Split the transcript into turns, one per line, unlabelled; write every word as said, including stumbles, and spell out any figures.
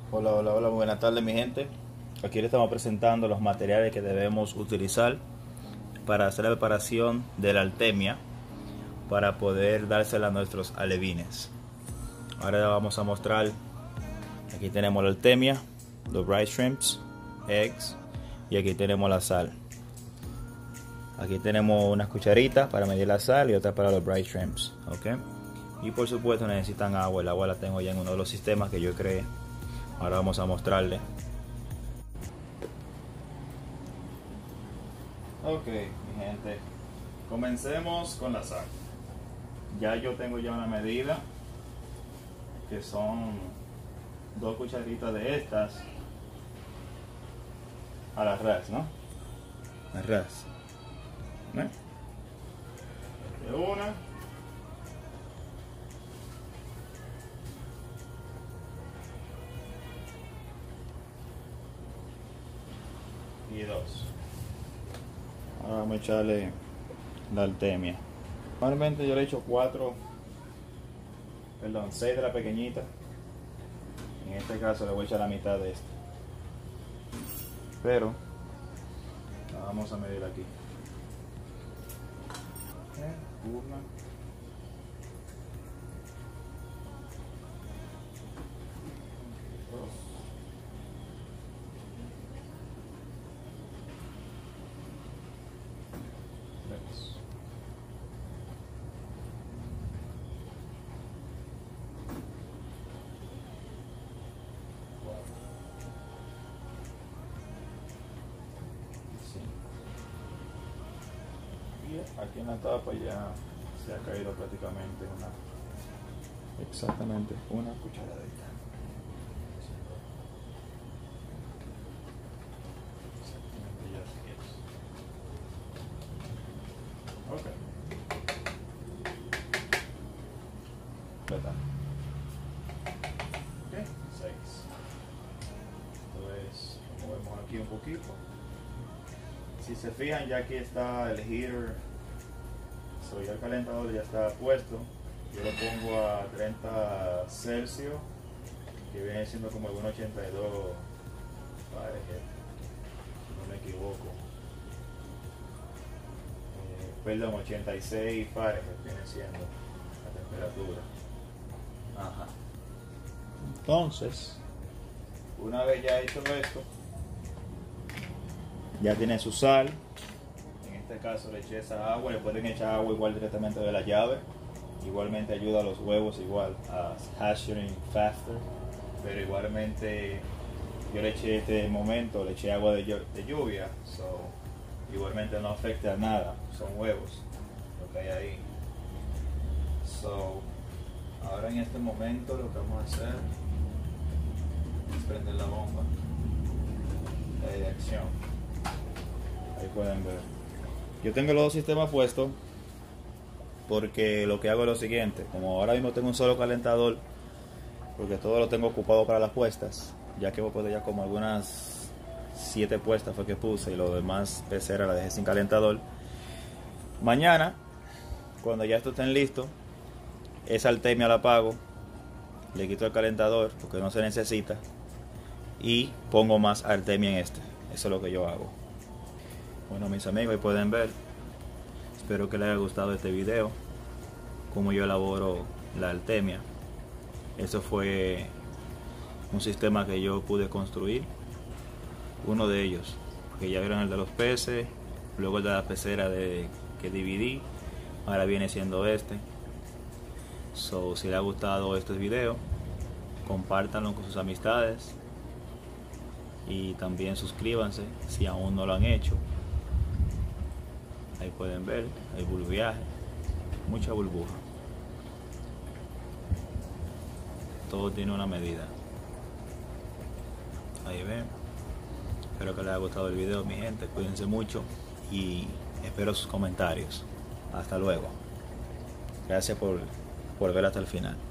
Hola, hola, hola, buenas tardes mi gente. Aquí le estamos presentando los materiales que debemos utilizar para hacer la preparación de la artemia para poder dársela a nuestros alevines. Ahora vamos a mostrar, aquí tenemos la artemia, los bright shrimps, eggs, y aquí tenemos la sal. Aquí tenemos unas cucharitas para medir la sal y otras para los bright shrimps, ¿ok? Y por supuesto necesitan agua. El agua la tengo ya en uno de los sistemas que yo creé. Ahora vamos a mostrarle. Ok, mi gente, comencemos con la sal. Ya yo tengo ya una medida que son dos cucharitas de estas a la ras, ¿no? A ras. ¿Eh? De una. Y dos. Ahora vamos a echarle la artemia. Normalmente yo le echo cuatro, perdón, seis de la pequeñita. En este caso le voy a echar la mitad de esta. Pero la vamos a medir aquí. Una. Dos. Tres. Cuatro. Cinco. Y aquí en la tapa ya se ha caído prácticamente una, exactamente una cucharadita. Exactamente ya así es. Ok. Completa. Ok, seis. Entonces, movemos aquí un poquito. Si se fijan, ya aquí está el heater, so ya el calentador ya está puesto. Yo lo pongo a treinta Celsius, que viene siendo como el ochenta y dos Fahrenheit, si no me equivoco. Eh, perdón, ochenta y seis Fahrenheit viene siendo la temperatura. Ajá. Entonces, una vez ya hecho esto, ya tiene su sal. En este caso le eché esa agua. Le pueden echar agua igual directamente de la llave. Igualmente ayuda a los huevos igual a hatching faster. Pero igualmente yo le eché este momento, le eché agua de, de lluvia. So, igualmente no afecta a nada. Son huevos lo que hay ahí. So, ahora en este momento lo que vamos a hacer es prender la bomba de acción. Ahí pueden ver. Yo tengo los dos sistemas puestos porque lo que hago es lo siguiente. Como ahora mismo tengo un solo calentador, porque todo lo tengo ocupado para las puestas, ya que voy a poner ya como algunas siete puestas fue que puse y lo demás pecera la dejé sin calentador. Mañana, cuando ya esto estén listo, esa artemia la apago, le quito el calentador porque no se necesita y pongo más artemia en este. Eso es lo que yo hago. Bueno, mis amigos, ahí pueden ver. Espero que les haya gustado este video, cómo yo elaboro la artemia. Eso fue un sistema que yo pude construir, uno de ellos, que ya vieron el de los peces, luego el de la pecera de, que dividí, ahora viene siendo este. So, si les ha gustado este video, compártanlo con sus amistades y también suscríbanse si aún no lo han hecho. Ahí pueden ver, hay burbujaje, mucha burbuja. Todo tiene una medida. Ahí ven. Espero que les haya gustado el video, mi gente. Cuídense mucho y espero sus comentarios. Hasta luego. Gracias por, por ver hasta el final.